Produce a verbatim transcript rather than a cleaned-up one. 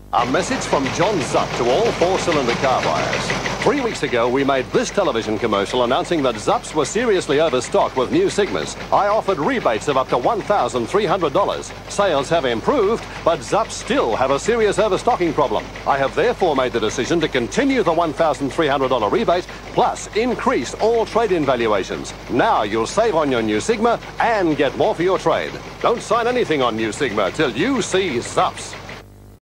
A message from John Zupps to all four-cylinder car buyers. Three weeks ago, we made this television commercial announcing that Zupps were seriously overstocked with new Sigmas. I offered rebates of up to one thousand three hundred dollars. Sales have improved, but Zupps still have a serious overstocking problem. I have therefore made the decision to continue the one thousand three hundred dollars rebate, plus increase all trade-in valuations. Now you'll save on your new Sigma and get more for your trade. Don't sign anything on new Sigma till you see Zupps.